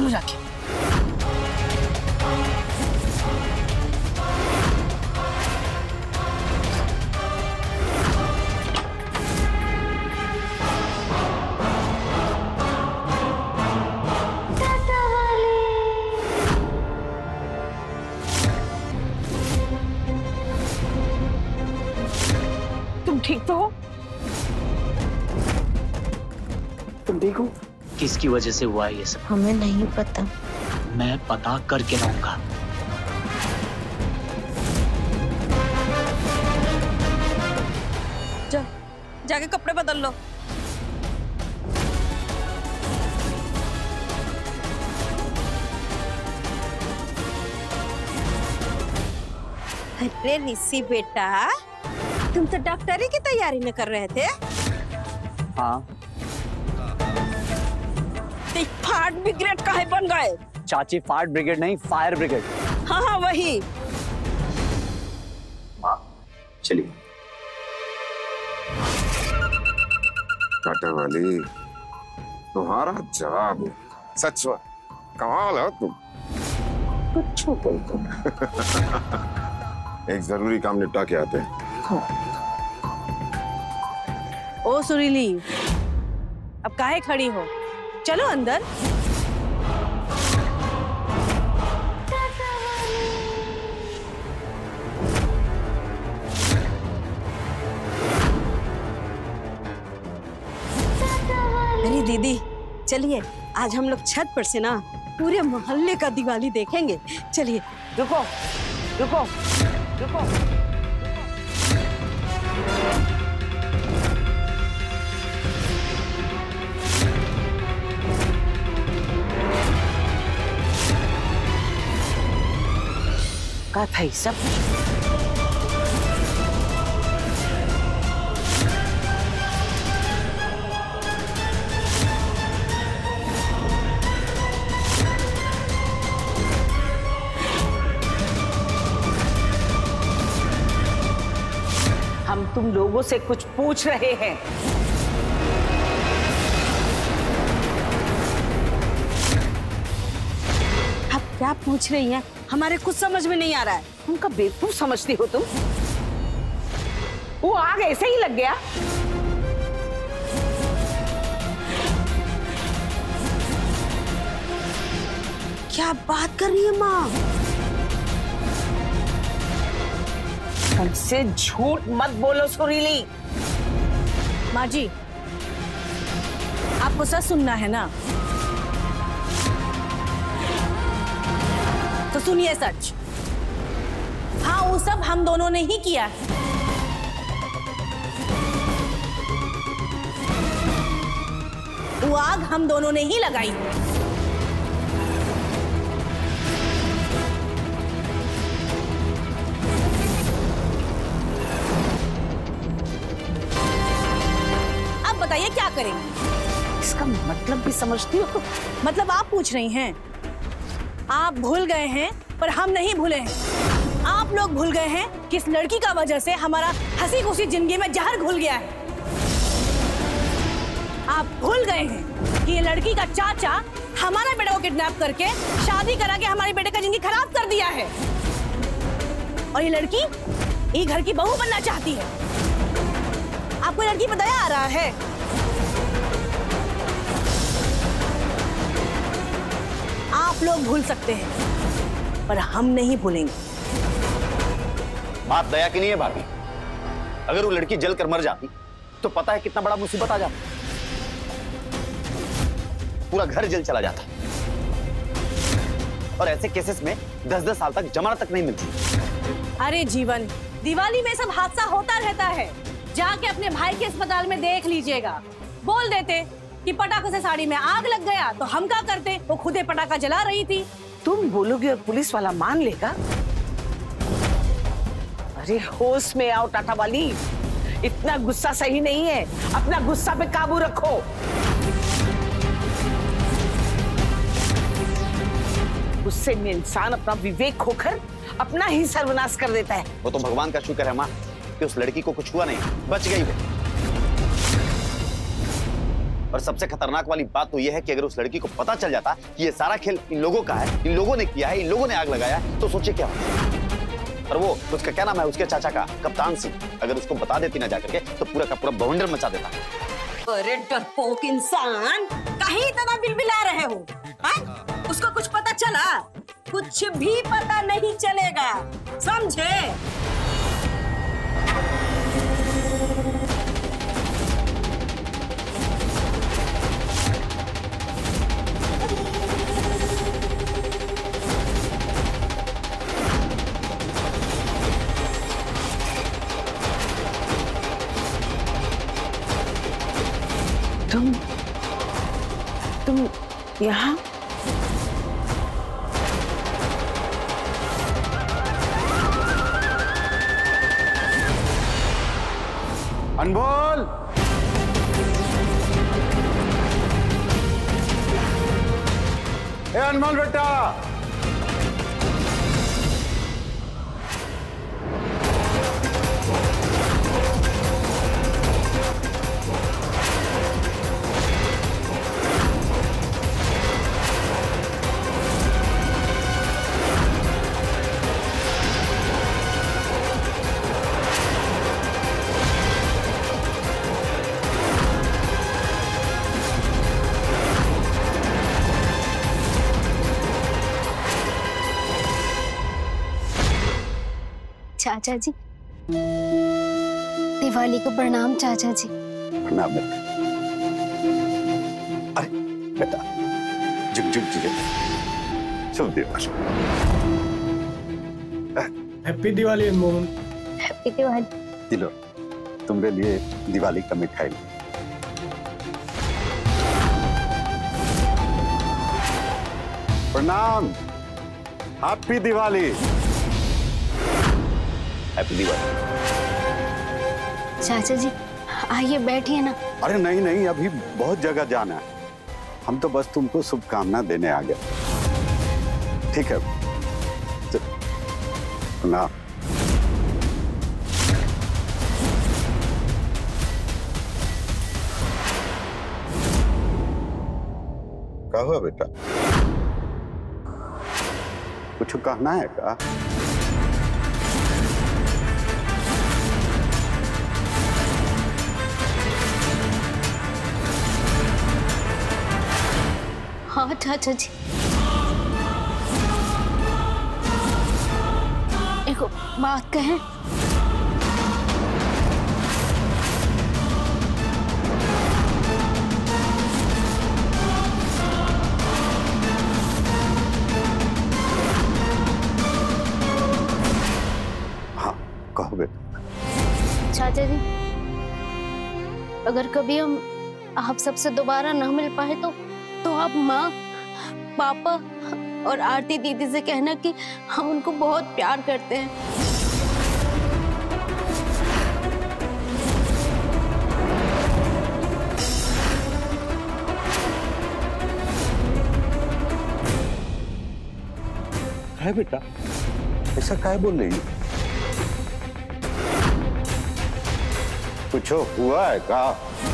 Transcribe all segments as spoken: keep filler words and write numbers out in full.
चलो जाके। तुम ठीक तो हो? तुम ठीक हो? किसकी वजह से हुआ है ये सब? हमें नहीं पता। मैं पता करके रहूंगा। जा, जाके कपड़े बदल लो। अरे ऋषि बेटा, तुम तो डॉक्टरी की तैयारी में कर रहे थे। हाँ। फायर ब्रिगेड काहे बन गए? चाची फायर ब्रिगेड नहीं, फायर ब्रिगेड। हाँ हाँ वही। माँ चलिए। काटा वाली, तुम्हारा जवाब सच हुआ, कमाल हो तुम। कुछ बोलते एक जरूरी काम निपटा के आते हैं। हाँ। ओ सुरीली, अब काहे खड़ी हो? चलो अंदर। मेरी दीदी, चलिए आज हम लोग छत पर से ना पूरे मोहल्ले का दिवाली देखेंगे। चलिए। रुको रुको रुको। का था ये सब? हम तुम लोगों से कुछ पूछ रहे हैं। आप क्या पूछ रही हैं? हमारे कुछ समझ में नहीं आ रहा है। उनका बेवकूफ समझती हो तुम? वो आग ऐसे ही लग गया? क्या बात कर रही है माँ? हमसे झूठ मत बोलो सुरीली। माँ जी, आपको सच सुनना है ना, तो सुनिए सच। हाँ, वो सब हम दोनों ने ही किया है। वो आग हम दोनों ने ही लगाई। अब बताइए क्या करेंगे? इसका मतलब भी समझती हो? मतलब आप पूछ रही हैं? आप भूल गए हैं पर हम नहीं भूले हैं। आप लोग भूल गए हैं कि इस लड़की का वजह से हमारा हंसी खुशी जिंदगी में जहर घुल गया है। आप भूल गए हैं कि ये लड़की का चाचा हमारा बेटा को किडनैप करके शादी करा के हमारे बेटे का जिंदगी खराब कर दिया है। और ये लड़की ये घर की बहू बनना चाहती है। आपको लड़की पर दया आ रहा है? आप लोग भूल सकते हैं पर हम नहीं भूलेंगे। बात दया की नहीं है भाभी। अगर वो लड़की जल कर मर जाती तो पता है कितना बड़ा मुसीबत आ जाता। पूरा घर जल चला जाता। और ऐसे केसेस में दस दस साल तक जमानत तक नहीं मिलती। अरे जीवन, दिवाली में सब हादसा होता रहता है। जाके अपने भाई के अस्पताल में देख लीजिएगा। बोल देते कि पटाखों से साड़ी में आग लग गया तो हम क्या करते? वो खुदे पटाखा जला रही थी। तुम बोलोगे और पुलिस वाला मान लेगा? अरे होश में आओ टाटा वाली, इतना गुस्सा सही नहीं है। अपना गुस्सा पे काबू रखो। गुस्से में इंसान अपना विवेक खोकर अपना ही सर्वनाश कर देता है। वो तो भगवान का शुक्र है माँ कि उस लड़की को कुछ हुआ नहीं, बच गई वो। और सबसे खतरनाक वाली बात तो यह है कि अगर उस लड़की को पता चल जाता कि ये सारा खेल इन लोगों का है, इन लोगों ने किया है, इन लोगों ने आग लगाया है, तो सोचिए क्या होता। और वो उसका क्या नाम है, उसके चाचा का, कप्तान सिंह, अगर उसको बता देती ना जाकर के तो पूरा का पूरा बवंडर मचा देता। अरे डरपोक इंसान, कहीं इतना बिलबिला रहे हो? हाँ? उसको कुछ पता चला? कुछ भी पता नहीं चलेगा, समझे? तुम तुम यहाँ? अनमोल, ए अनमोल बेटा, चाचा जी, दिवाली को प्रणाम चाचा जी। प्रणाम बेटा। अरे बेटा, जुग जुग जी, शुभ दिवाली। हैप्पी दिवाली अनमोल। हैप्पी दिवाली। दिलो, तुम्हारे लिए दिवाली का मिठाई। प्रणाम, हैप्पी दिवाली। हैप्पी दिवाली। चाचा जी आइए बैठिए ना। अरे नहीं नहीं, अभी बहुत जगह जाना है, हम तो बस तुमको शुभकामना देने आ गए। ठीक है ना? क्या हुआ बेटा, कुछ कहना है क्या? हाँ चाचा जी, एक बात कहें? हाँ कहो बेटा। चाचा जी, अगर कभी हम आप सबसे दोबारा न मिल पाए तो तो आप माँ, पापा और आरती दीदी से कहना कि हम उनको बहुत प्यार करते हैं। है बेटा, ऐसा काय बोल रही है? कुछ हुआ है क्या?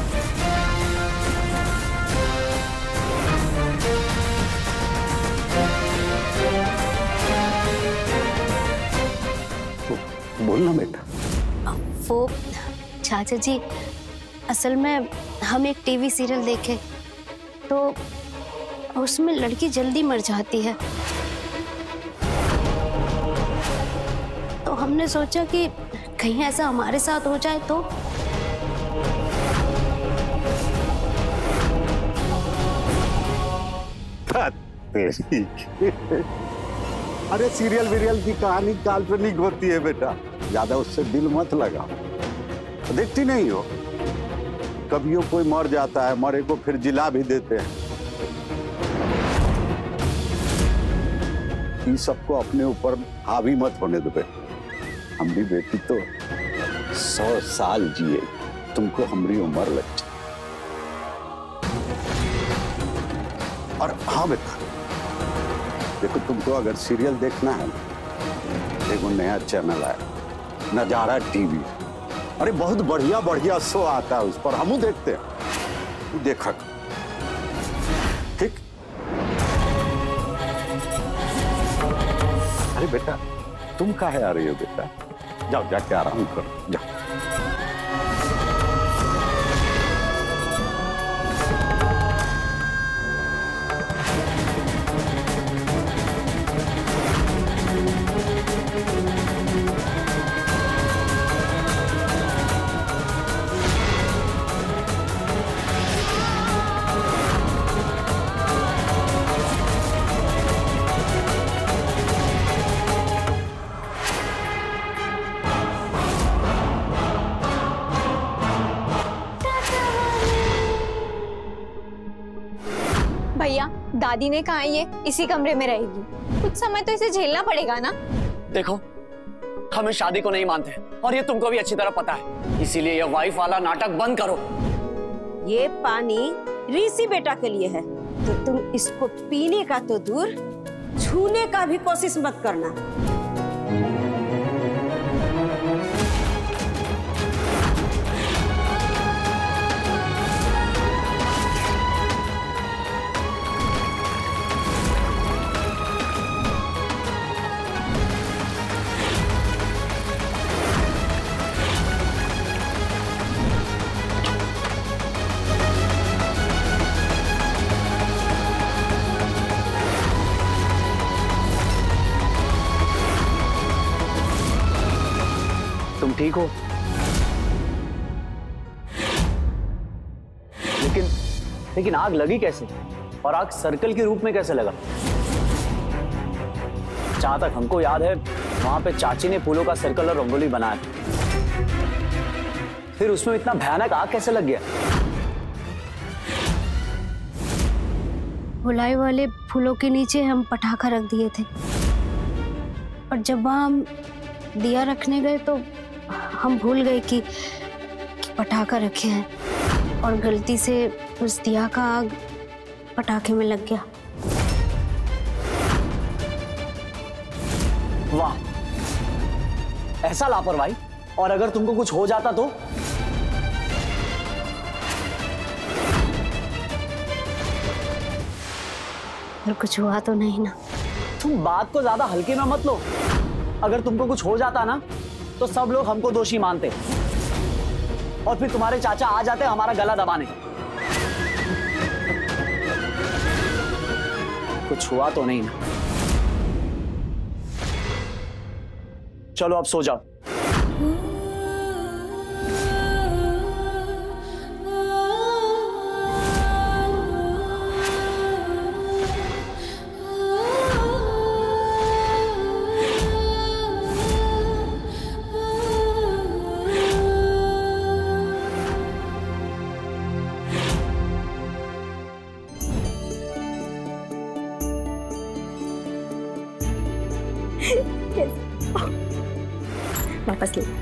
बोलना बेटा। वो चाचा जी, असल में हम एक टीवी सीरियल देखे तो उसमें लड़की जल्दी मर जाती है, तो हमने सोचा कि कहीं ऐसा हमारे साथ हो जाए तो। अरे सीरियल वीरियल की कहानी काल्पनिक होती है बेटा, ज्यादा उससे दिल मत लगाओ। देखती नहीं हो, कभी कोई मर जाता है, मरे को फिर जिला भी देते हैं। ये सबको अपने ऊपर हावी मत होने दो बेटा। हमारी बेटी तो सौ साल जिए, तुमको हमारी उम्र लग जाए। और हाँ बेटा, देखो तुमको अगर सीरियल देखना है, देखो नया चैनल है नजारा टीवी, अरे बहुत बढ़िया बढ़िया शो आता है, उस पर हम देखते हैं। तू देखा कर। ठीक। अरे बेटा तुम काहे आ रही हो बेटा? जाओ जाके आराम करो, जाओ। भैया दादी ने कहा ये इसी कमरे में रहेगी, कुछ समय तो इसे झेलना पड़ेगा ना। देखो हम इस शादी को नहीं मानते और ये तुमको भी अच्छी तरह पता है, इसीलिए ये वाइफ वाला नाटक बंद करो। ये पानी ऋषि बेटा के लिए है, तो तुम इसको पीने का तो दूर छूने का भी कोशिश मत करना। तुम ठीक हो? लेकिन लेकिन आग लगी कैसे और आग सर्कल के रूप में कैसे लगा? जहां तक हमको याद है वहां पे चाची ने फूलों का सर्कल और रंगोली बनाया, फिर उसमें इतना भयानक आग कैसे लग गया? भुलाई वाले फूलों के नीचे हम पटाखा रख दिए थे और जब वहां हम दिया रखने गए तो हम भूल गए कि, कि पटाखा रखे हैं और गलती से उस दिया का आग पटाखे में लग गया। वाह, ऐसा लापरवाही! और अगर तुमको कुछ हो जाता तो? और कुछ हुआ तो नहीं ना? तुम बात को ज्यादा हल्के में मत लो। अगर तुमको कुछ हो जाता ना तो सब लोग हमको दोषी मानते और फिर तुम्हारे चाचा आ जाते हमारा गला दबाने। कुछ हुआ तो नहीं ना? चलो अब सो जाओ। वापस ले।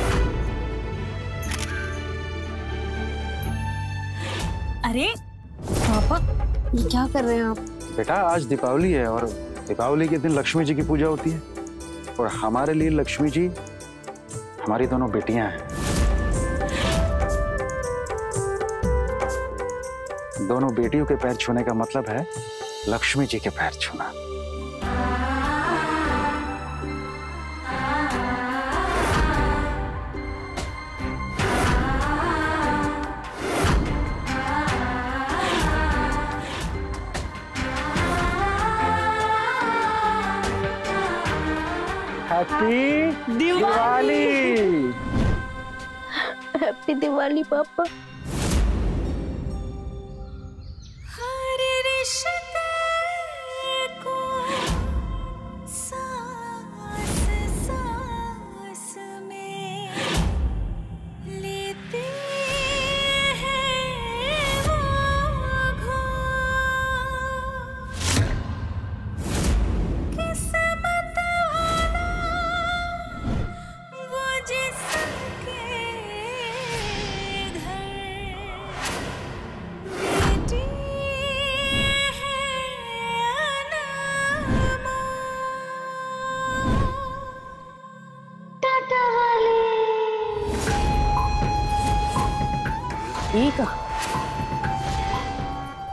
अरे पापा ये क्या कर रहे हैं आप? बेटा आज दीपावली है और दीपावली के दिन लक्ष्मी जी की पूजा होती है और हमारे लिए लक्ष्मी जी हमारी दोनों बेटियां हैं। दोनों बेटियों के पैर छूने का मतलब है लक्ष्मी जी के पैर छूना। हैप्पी दिवाली! हैप्पी दिवाली पापा। ठीक है।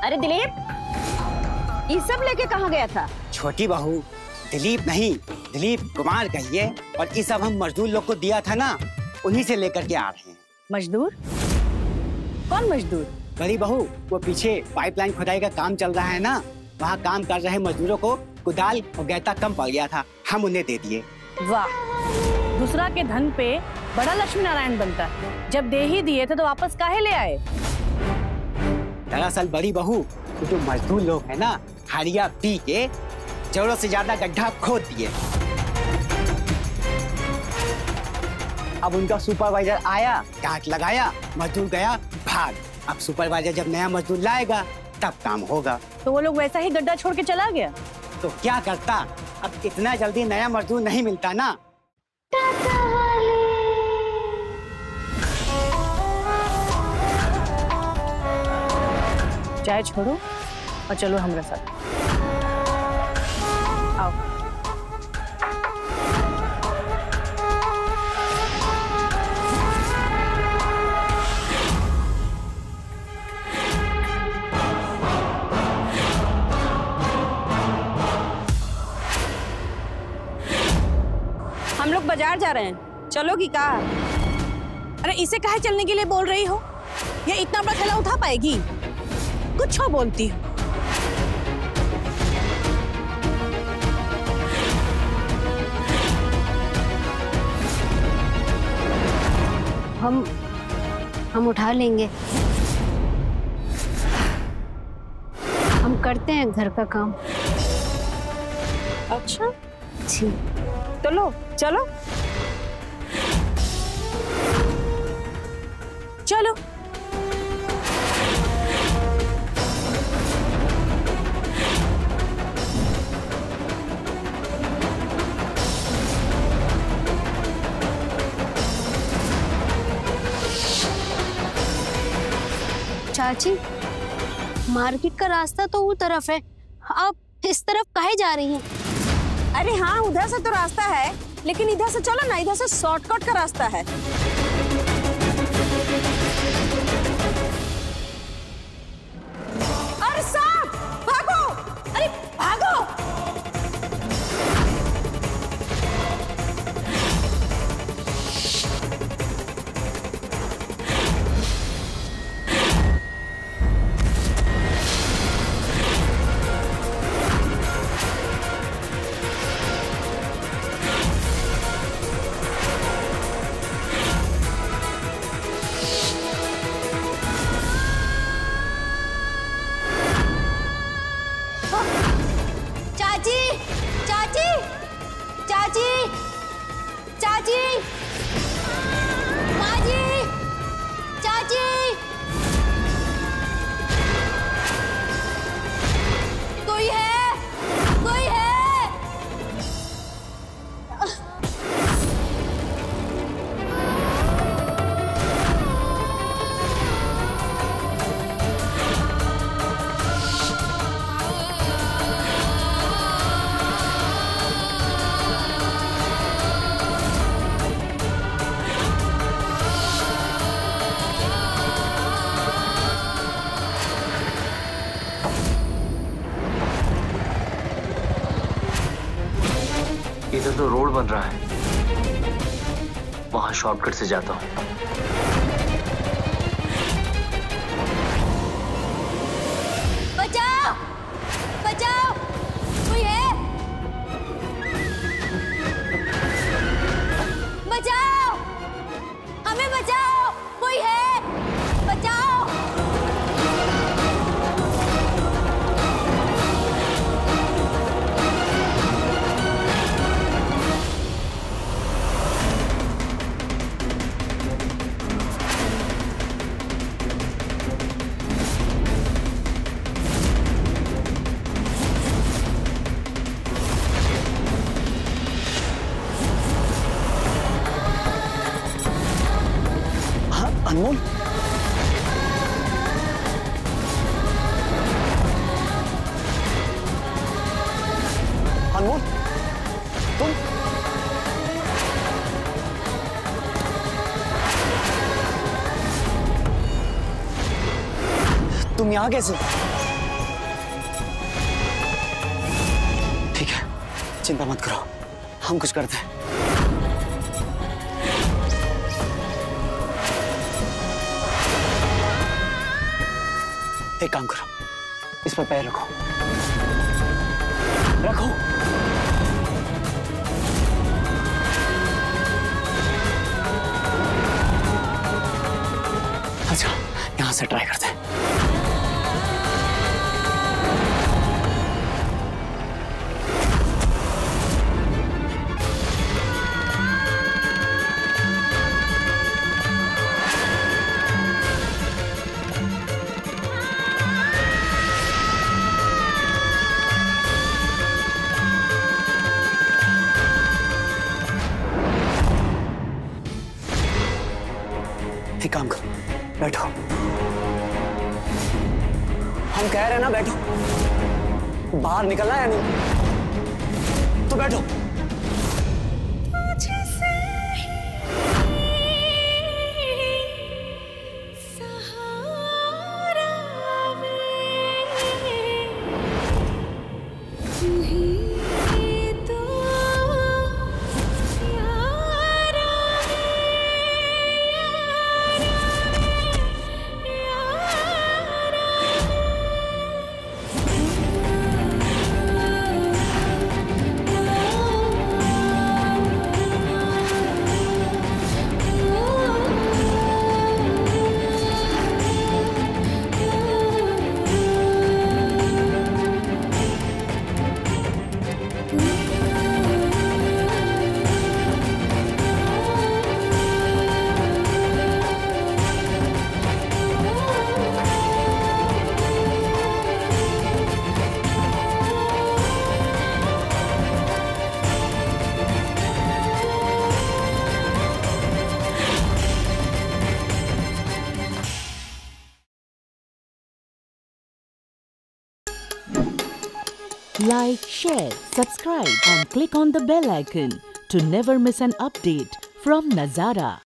अरे दिलीप, ये सब लेके कहाँ गया था? छोटी बहू, दिलीप नहीं, दिलीप कुमार कहिए। और ये सब हम मजदूर लोग को दिया था ना, उन्हीं से लेकर के आ रहे हैं। मजदूर? कौन मजदूर? बड़ी बहू, वो पीछे पाइपलाइन खुदाई का काम चल रहा है ना, वहाँ काम कर रहे मजदूरों को कुदाल और गैता कम पड़ गया था, हम उन्हें दे दिए। वाह, दूसरा के धन पे बड़ा लक्ष्मी नारायण बनता है। जब दे ही दिए थे तो वापस काहे ले आए? दरअसल बड़ी बहू, जो मजदूर लोग हैं ना, हरिया पी के जरूरत से ज्यादा गड्ढा खोद दिए। अब उनका सुपरवाइजर आया, काट लगाया, मजदूर गया भाग। अब सुपरवाइजर जब नया मजदूर लाएगा तब काम होगा। तो वो लोग वैसा ही गड्ढा छोड़ के चला गया? तो क्या करता, अब इतना जल्दी नया मजदूर नहीं मिलता ना। चाय छोड़ो और चलो हमारे साथ। आओ। हम लोग बाजार जा रहे हैं, चलोगी का? अरे इसे काहे चलने के लिए बोल रही हो? ये इतना बड़ा थैला उठा पाएगी? कुछ हो बोलती हो। हम हम उठा लेंगे। हम करते हैं घर का काम। अच्छा जी, तो लो चलो चलो। चाची, मार्केट का रास्ता तो वो तरफ है, आप इस तरफ काहे जा रही हैं? अरे हाँ, उधर से तो रास्ता है, लेकिन इधर से चलो ना, इधर से शॉर्टकट का रास्ता है। अरे साहब, भागो! अरे भागो! इधर तो रोड बन रहा है, वहां शॉर्टकट से जाता हूँ। बचाओ! बचाओ! कोई है? बचाओ! हमें बचाओ! कोई है? बचाओ! अनमोल, अनमोल, तुम तुम यहाँ कैसे? चिंता मत करो, हम कुछ करते हैं। एक काम करो, इस पर पैर रखो, रखो। अच्छा, यहां से ट्राई करते हैं। एक काम करो, बैठो। हम कह रहे हैं ना बैठो, बाहर निकलना है या नहीं? तो बैठो। Like, share, subscribe and click on the bell icon to never miss an update from Nazara.